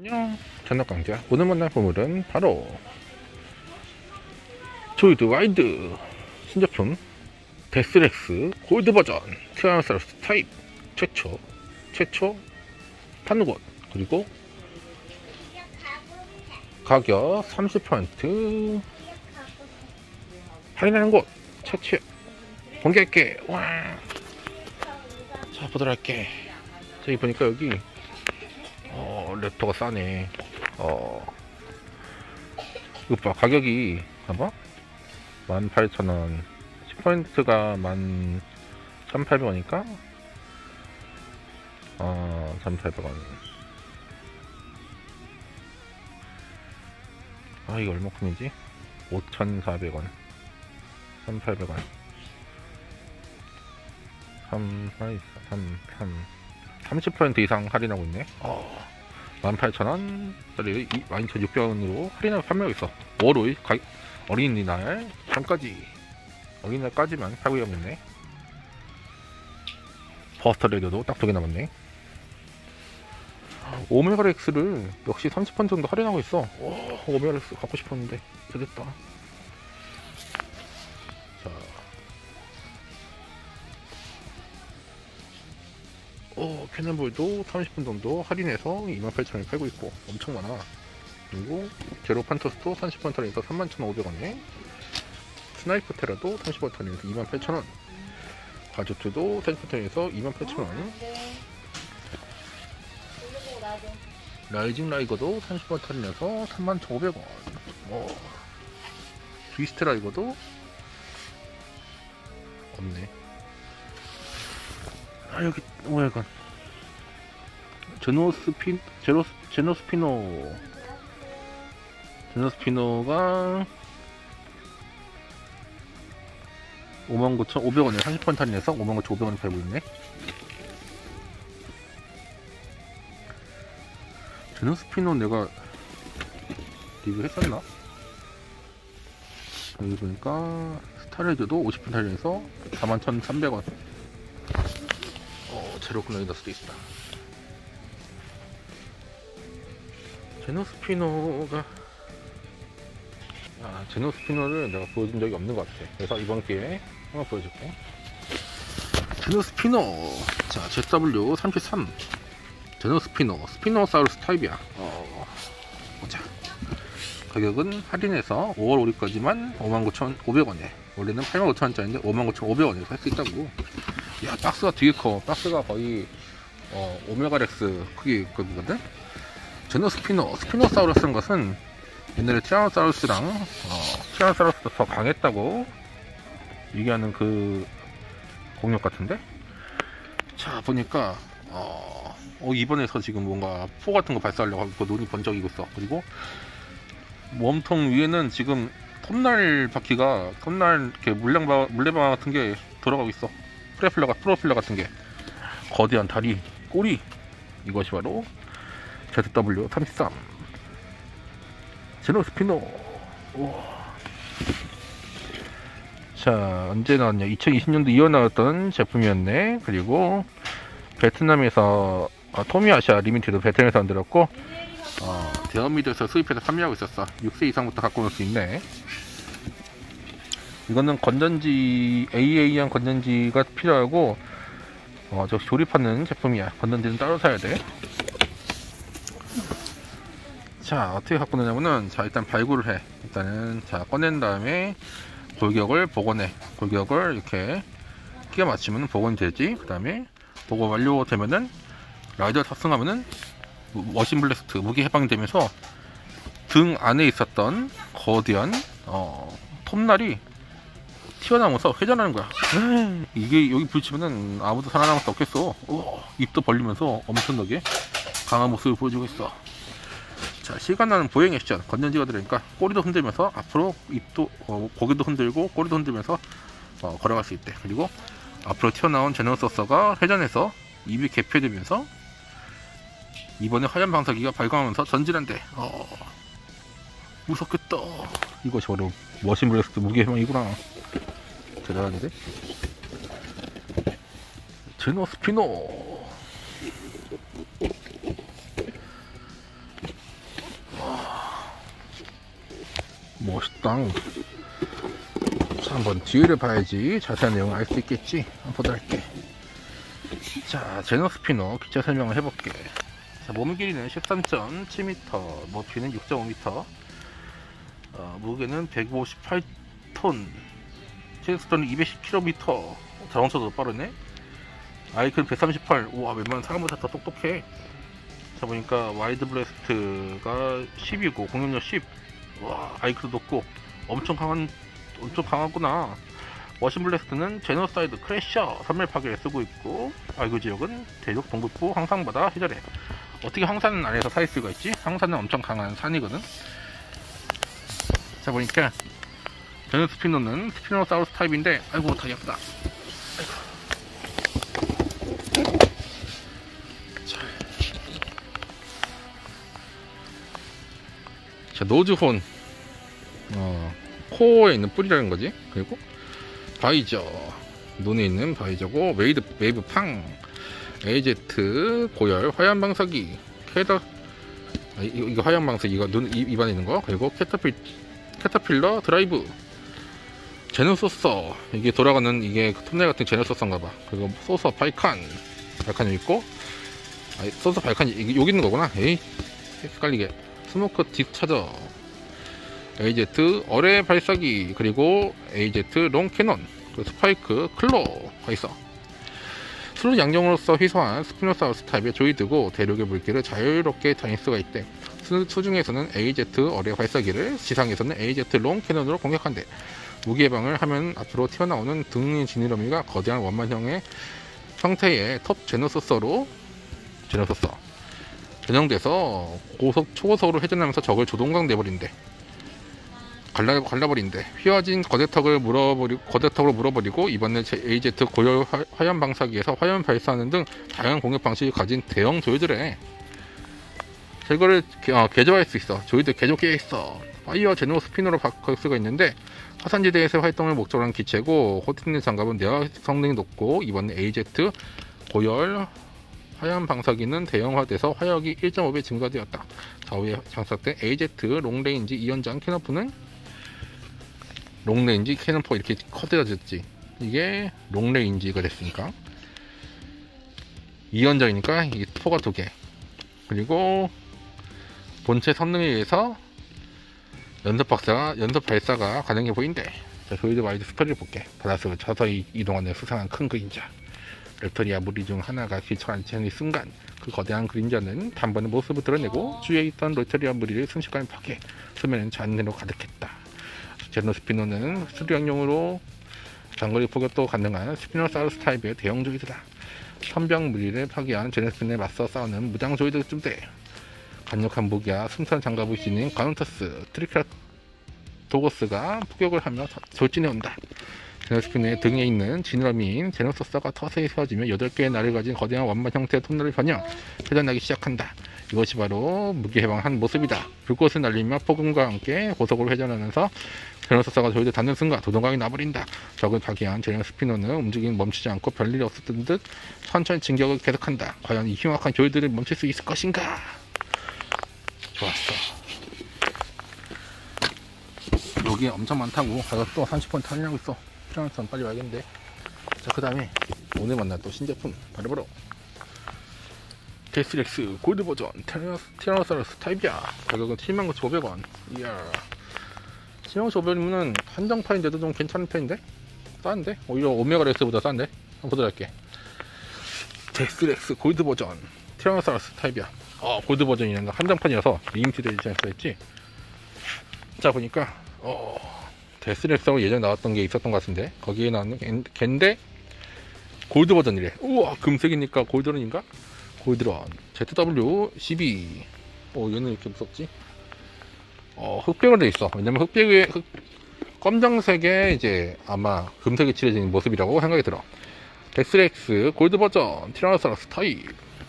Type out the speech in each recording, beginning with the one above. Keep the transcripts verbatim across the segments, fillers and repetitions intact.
안녕, 전학강자. 오늘 만날 보물은 바로 조이드 와이드 신제품 데스렉스 골드 버전 티라노사우루스 타입 최초 최초 파는 곳, 그리고 가격 삼십 퍼센트 할인하는 곳 최초 공개할게. 와, 자, 보도록 할게. 저기 보니까 여기 어, 랩터가 싸네. 어, 이거 봐, 가격이, 봐봐. 만 팔천 원. 십 퍼센트가 만 천팔백 원이니까, 어, 천팔백 원. 아, 이거 얼마큼이지? 오천사백 원. 천팔백 원. 삼, 삼, 삼. 삼십 퍼센트 이상 할인하고 있네. 어, 만 팔천 원짜리 만 이천육백 원으로 할인하고 판매하고 있어. 월요일 가, 어린이날 전까지, 어린이날까지만 팔고 있네. 버스터 레디오도 딱 두 개 남았네. 오메가렉스를 역시 삼십 퍼센트 정도 할인하고 있어. 오, 오메가렉스 갖고 싶었는데 잘됐다. 자, 어, 캐논볼도 삼십 분 정도 할인해서 이만 팔천 원에 팔고 있고 엄청 많아. 그리고 제로 판토스도 삼십 퍼센트 할인해서 삼만 천오백 원에, 스나이퍼 테라도 삼십 퍼센트 할인해서 이만 팔천 원, 가조트도 삼십 퍼센트 할인해서 이만 팔천 원, 라이징 라이거도 삼십 퍼센트 할인해서 삼만 천오백 원, 어, 비스트 라이거도 없네. 아, 여기 뭐야 이건, 제노스피 제노스 제노스피노 제노스피노가 오만 구천 오백 원에 삼십 퍼센트 할인해서 오만 구천 오백 원에 팔고 있네. 제노스피노 내가 리뷰했었나? 여기 보니까 스타레드도 오십 퍼센트 할인해서 사만 천삼백 원. 어, 제로 클라이더 수도 있다. 제노스피노가, 아, 제노스피노를 내가 보여준 적이 없는 것 같아. 그래서 이번 기회에 한번 보여줄게. 제노스피노, 자, 제더블유 삼십삼 제노스피노 스피노사우루스 타입이야. 어, 보자. 가격은 할인해서 오월 오일까지만 오만 구천 오백 원에, 원래는 팔만 오천 원짜리인데 오만 구천 오백 원에 살 수 있다고. 야, 박스가 되게 커. 박스가 거의 어, 오메가렉스 크기 거든. 제노스피노 스피노사우루스인 것은 옛날에 티라노사우루스랑 어, 티라노사우루스도 더 강했다고 얘기하는 그 공룡 같은데. 자, 보니까 어, 어, 이번에서 지금 뭔가 포 같은 거 발사하려고 하고 눈이 번쩍이고 있어. 그리고 몸통 위에는 지금 톱날 바퀴가, 톱날 이렇게 물량바, 물레방아 같은 게 돌아가고 있어. 프로펠러, 프로펠러 같은 게, 거대한 다리, 꼬리. 이것이 바로 제더블유 삼십삼 제노스피노. 우와. 자, 언제 나왔냐? 이천이십 년도 이월 나왔던 제품이었네. 그리고 베트남에서 어, 토미아시아 리미티드 베트남에서 만들었고, 어, 대형미드에서 수입해서 판매하고 있었어. 육 세 이상부터 갖고 올 수 있네. 이거는 건전지, 에이에이한 건전지가 필요하고, 어, 저 조립하는 제품이야. 건전지는 따로 사야 돼. 자, 어떻게 갖고 노냐면은, 자, 일단 발굴을 해. 일단은, 자, 꺼낸 다음에 골격을 복원해. 골격을 이렇게 끼워 맞추면 복원이 되지. 그 다음에 복원 완료되면은, 라이더 탑승하면은 머신 블래스트 무기 해방이 되면서 등 안에 있었던 거대한 어, 톱날이 튀어나오면서 회전하는 거야. 에이, 이게 여기 부딪히면은 아무도 살아남을 수 없겠어. 오, 입도 벌리면서 엄청나게 강한 모습을 보여주고 있어. 자, 시간나는 보행 액션. 건전지가 들으니까 꼬리도 흔들면서 앞으로 입도 어, 고개도 흔들고 꼬리도 흔들면서 어, 걸어갈 수 있대. 그리고 앞으로 튀어나온 제노소서가 회전해서 입이 개폐되면서 이번에 화염 방사기가 발광하면서 전진한대. 어, 무섭겠다. 이것이 바로 머신 블래스트 무기 해방이구나. 대단한데? 제노스피노. 땅. 자, 한번 뒤를 봐야지 자세한 내용을 알 수 있겠지. 한번 보도록 할게. 자, 제너 스피너 기체 설명을 해볼게. 자, 몸 길이는 십삼 점 칠 미터, 높이는 육 점 오 미터, 어, 무게는 백오십팔 톤, 체스터는 이백십 킬로미터. 자동차도 빠르네. 아이크는 백삼십팔. 우와, 웬만한 사람보다 더 똑똑해. 자, 보니까 와이드 블래스트가 십이고 공격력 십. 와, 아이크도 높고 엄청 강한 엄청 강하구나. 머신 블래스트는 제노사이드 크래셔 선멸 파괴를 쓰고 있고, 아이고 지역은 대륙 동북부 황산바다 해저래. 어떻게 황산 아래에서 살 수가 있지? 황산은 엄청 강한 산이거든. 자, 보니까 제노 스피노는 스피노사우루스 타입인데, 아이고 다리 아프다. 아이고. 자, 자 노즈혼, 어, 코어에 있는 뿌리라는 거지. 그리고 바이저, 눈에 있는 바이저고, 웨이드 웨이브 팡, 에이제트 고열 화염 방사기, 캐더, 아, 이거, 이거 화염 방사기, 이거 눈 입안에 있는 거. 그리고 캐터필 캐터필러 드라이브, 제너소서, 이게 돌아가는 이게 톱날 같은 제너소서인가봐. 그리고 소서 발칸, 발칸이 있고, 아, 소서 발칸이 이게 여기 있는 거구나. 에이, 헷갈리게. 스모크 디스차저, 에이제트 어뢰 발사기, 그리고 에이제트 롱 캐논, 그리고 스파이크 클로가 있어. 수로 양정으로서 희소한 스피노사우루스 타입의 조이드고, 대륙의 물길을 자유롭게 다닐 수가 있대. 수, 수중에서는 에이제트 어뢰 발사기를, 지상에서는 에이제트 롱 캐논으로 공격한대. 무기 예방을 하면 앞으로 튀어나오는 등의 지느러미가 거대한 원만형의 형태의 톱 제노소서로 제노소서 전형돼서 고속 초고속으로 회전하면서 적을 조동강 내버린대. 갈라, 갈라버린대. 휘어진 거대턱을 물어버리, 거대턱으로 물어버리고, 이번에 에이제트 고열 화, 화염 방사기에서 화염 발사하는 등 다양한 공격 방식을 가진 대형 조이드래. 제거를 어, 개조할 수 있어. 조이드 개조 깨 있어. 파이어 제노 스피너로 바꿀 수가 있는데, 화산지대에서 활동을 목적으로 한 기체고, 호트님 장갑은 내화 성능이 높고, 이번에 에이제트 고열 화염 방사기는 대형화돼서 화력이 일 점 오 배 증가되었다. 좌우에 장착된 에이제트 롱레인지 이연장 캐논포는, 롱레인지 캐논포 이렇게 커드라졌지. 이게 롱레인지가 됐으니까 이연장이니까 이게 포가 두 개. 그리고 본체 성능에 의해서 연속 박사가 연속 발사가 가능해 보인대. 자, 조이드 와이드 스토리를 볼게. 바닷속을 서서히 이동하는 수상한 큰 그림자. 렉터리아 무리 중 하나가 기차 안치는 순간, 그 거대한 그림자는 단번에 모습을 드러내고 주위에 있던 렉터리아 무리를 순식간에 파괴, 수면은 잔해로 가득했다. 제노 스피노는 수류형용으로 장거리 포격도 가능한 스피노사우루스 타입의 대형 조이드다. 선병 무리를 파괴한 제노 스피노에 맞서 싸우는 무장 조이드 쯤대. 강력한 무기와 숨찬 장갑을 지닌 가운터스 트리케라토거스가 포격을 하며 돌진해온다. 제노스피노의 등에 있는 지느러미인 제노소서가 터세에 세워지며 여덟 개의 날을 가진 거대한 완반 형태의 톱날을 겨냥 회전하기 시작한다. 이것이 바로 무기 해방한 모습이다. 불꽃을 날리며 폭음과 함께 고속으로 회전하면서 제노소서가 조이드 닿는 순간 도동강이 나버린다. 적을 파괴한 제노스피노는 움직임이 멈추지 않고 별일이 없었던 듯 천천히 진격을 계속한다. 과연 이 흉악한 조이드를 멈출 수 있을 것인가? 좋았어. 여기 엄청 많다고. 가서 또 삼십 분 탈려고 있어. 필요한 빨리 와야겠는데. 자, 그 다음에 오늘 만날 또 신제품 바로바로 데스렉스 골드 버전 티라노사우루스 타입이야. 가격은 칠만 구천오백 원. 이야, 칠만 구천오백 원이면 한정판인데도 좀 괜찮은 편인데? 싼데? 오히려 오메가 렉스보다 싼데? 한번 보도록 할게. 데스렉스 골드 버전 티라노사우루스 타입이야. 어, 골드 버전이란다. 한정판이라서 리미티드 에디션에 써있지. 자, 보니까 어, 데스렉스하고 예전에 나왔던 게 있었던 것 같은데, 거기에 나오는 걘데 골드 버전이래. 우와, 금색이니까 골드런인가? 골드런 제트더블유 십이. 어, 얘는 이렇게 무섭지? 어, 흑백으로 돼 있어. 왜냐면 흑백에 흑, 검정색에 이제 아마 금색이 칠해진 모습이라고 생각이 들어. 데스렉스 골드 버전 티라노사우루스 타입.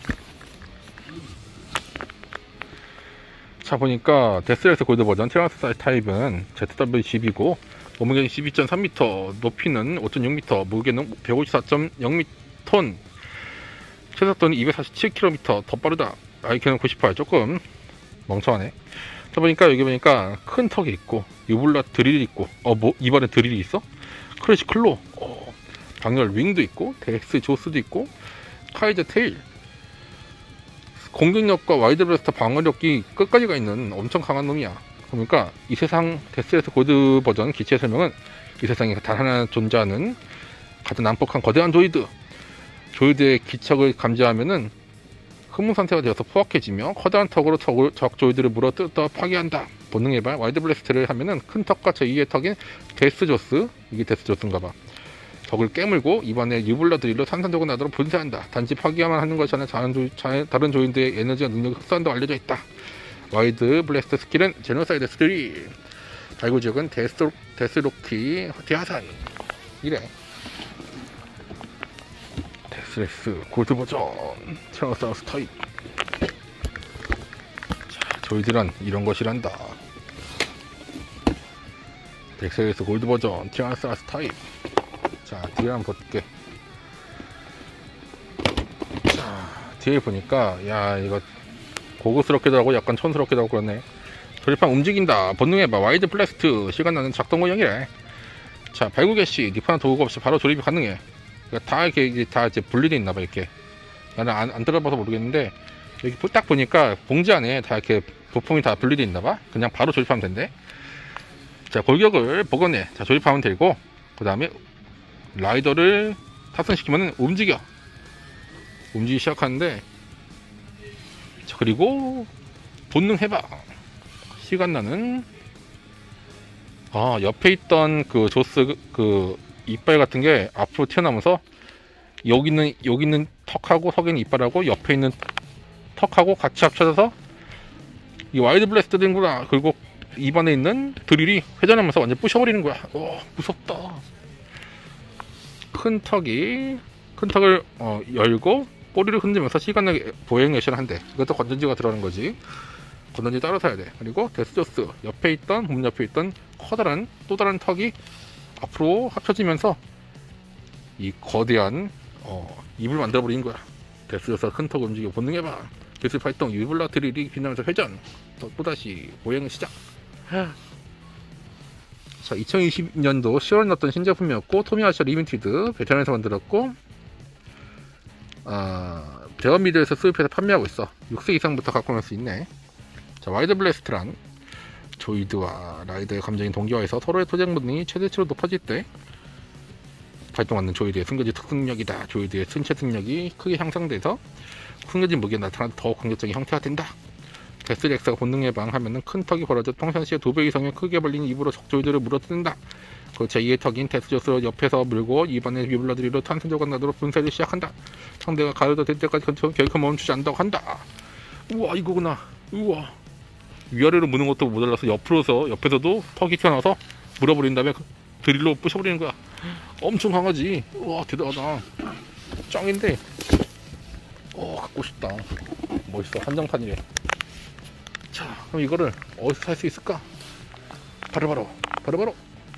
자, 보니까 데스렉스 골드 버전 티라노사우루스 타입은 제트더블유 십이고, 몸무게는 십이 점 삼 미터, 높이는 오 점 육 미터, 무게는 백오십사 점 영 톤, 최속도는 이백사십칠 킬로미터. 더 빠르다. 아이큐는 구십팔. 조금 멍청하네. 자, 보니까 여기 보니까 큰 턱이 있고 유블라 드릴이 있고, 어 뭐 이번에 드릴이 있어? 크래시 클로, 어, 방열 윙도 있고, 덱스 조스도 있고, 카이저 테일, 공격력과 와이드 블래스터 방어력이 끝까지 가 있는 엄청 강한 놈이야. 그러니까 이 세상 데스레스 골드 버전 기체 설명은 이 세상에 단 하나 존재하는 가장 난폭한 거대한 조이드. 조이드의 기척을 감지하면은 흐문 상태가 되어서 포악해지며 커다란 턱으로 턱을, 적 조이드를 물어뜯어 파괴한다. 본능 해발 와이드 블래스트를 하면은 큰 턱과 제이의 턱인 데스조스, 이게 데스조스인가봐. 적을 깨물고 이번에 유블러 드릴로 산산조각 나도록 분쇄한다. 단지 파괴만 하는 것이 아니라 다른, 조, 다른 조인들의 에너지와 능력을 흡수한다고 알려져 있다. 와이드 블래스트 스킬은 제노사이드 삼. 발굴 지역은 데스, 데스로키 대하산. 이래. 데스레스 골드 버전 티라노사우루스 타입. 자, 조이드란 이런 것이란다. 데스레스 골드 버전 티라노사우루스 타입. 자, 뒤에 한번 볼게. 자, 뒤에 보니까, 야, 이거 고급스럽기도 하고 약간 촌스럽기도 하고 그렇네. 조립판 움직인다. 본능해봐. 와이드 블래스트. 시간 나는 작동 모형이래. 자, 발굴 개시. 니파나 도구가 없이 바로 조립이 가능해. 그러니까 다 이렇게, 이제 다 이제 분리돼 있나봐, 이렇게. 나는 안, 안 들어봐서 모르겠는데, 여기 딱 보니까 봉지 안에 다 이렇게 부품이 다 분리돼 있나봐. 그냥 바로 조립하면 된대. 자, 골격을 복원해. 자, 조립하면 되고, 그 다음에 라이더를 탑승시키면 움직여. 움직이기 시작하는데, 자, 그리고 본능 해봐. 시간 나는, 아, 옆에 있던 그 조스 그, 그 이빨 같은 게 앞으로 튀어나오면서 여기 있는 여기 있는 턱하고 턱에 있는 이빨하고 옆에 있는 턱하고 같이 합쳐져서 이 와이드 블래스트 되는구나. 그리고 입안에 있는 드릴이 회전하면서 완전 부셔버리는 거야. 와, 무섭다. 큰 턱이 큰 턱을 어, 열고 꼬리를 흔들면서 시간을 보행 액션을 한대. 이것도 건전지가 들어가는 거지. 건전지 따로 사야 돼. 그리고 데스조스 옆에 있던 문 옆에 있던 커다란 또 다른 턱이 앞으로 합쳐지면서 이 거대한 어, 입을 만들어버린 거야. 데스조스가 큰 턱을 움직여 본능해봐. 데스 발동 유블라 드릴이 빛나면서 회전. 또다시 보행 시작. 자, 이천이십 년도 시월에 나왔던 신제품이었고 토미아시아 리미티드 베트남에서 만들었고 아, 대원미드에서 수입해서 판매하고 있어. 육 세 이상부터 갖고 놀 수 있네. 자, 와이드 블래스트란 조이드와 라이더의 감정이 동기화해서 서로의 토쟁 본능이 최대치로 높아질 때 발동하는 조이드의 숨겨진 특수능력이다. 조이드의 신체 능력이 크게 향상돼서 숨겨진 무기에 나타나 더 공격적인 형태가 된다. 데스렉스가 본능 예방하면 큰 턱이 벌어져 평상시에 두 배 이상의 크게 벌린 입으로 적조이드를 물어뜯는다. 그 제이의 턱인 데스조스를 옆에서 물고 입안에 유블라드리로 탄생조각 나도록 분쇄를 시작한다. 상대가 가려져 될 때까지 결코 멈추지 않는다고 한다. 우와, 이거구나. 우와. 위아래로 무는 것도 모자라서 옆으로서 옆에서도 턱이 튀어나와서 물어버린 다음에 드릴로 부셔버리는 거야. 엄청 강하지. 우와, 대단하다. 짱인데. 어, 갖고 싶다. 멋있어. 한정판이래. 자, 그럼 이거를 어디서 살 수 있을까? 바로바로 바로바로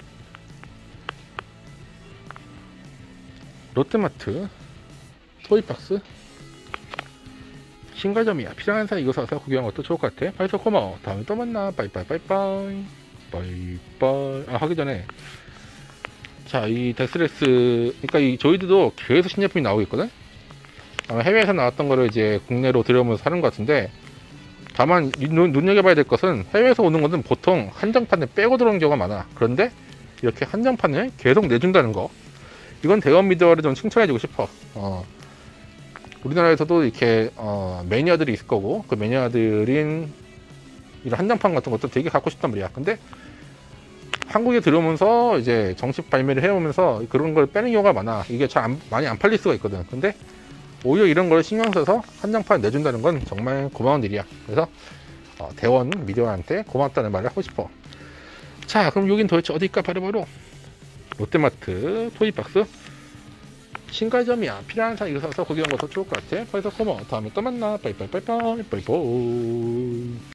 롯데마트 토이박스 신가점이야. 필요한 사람 이거 사서 구경하는 것도 좋을 것 같아. 발서 고마워. 다음에 또 만나. 빠이빠이빠이빠이. 빠이빠이. 아, 하기 전에 자, 이 데스레스 그러니까 이 조이드도 계속 신제품이 나오고 있거든. 아마 해외에서 나왔던 거를 이제 국내로 들여오면서 사는 것 같은데, 다만 눈, 눈여겨봐야 될 것은 해외에서 오는 것은 보통 한정판을 빼고 들어오는 경우가 많아. 그런데 이렇게 한정판을 계속 내준다는 거, 이건 대원 미디어를 좀 칭찬해주고 싶어. 어, 우리나라에서도 이렇게 어, 매니아들이 있을 거고, 그 매니아들인 이런 한정판 같은 것도 되게 갖고 싶단 말이야. 근데 한국에 들어오면서 이제 정식 발매를 해오면서 그런 걸 빼는 경우가 많아. 이게 잘 안, 많이 안 팔릴 수가 있거든. 근데 오히려 이런 걸 신경 써서 한정판 내준다는 건 정말 고마운 일이야. 그래서 어, 대원 미디어한테 고맙다는 말을 하고 싶어. 자, 그럼 여긴 도대체 어딜까? 바로바로 롯데마트 토이박스 신가점이야. 필요한 사람 이거 사서 구경한 것도 좋을 것 같아. 그래서 고마워. 다음에 또 만나. 빠이빠이빠이빠이. 빠이빠이.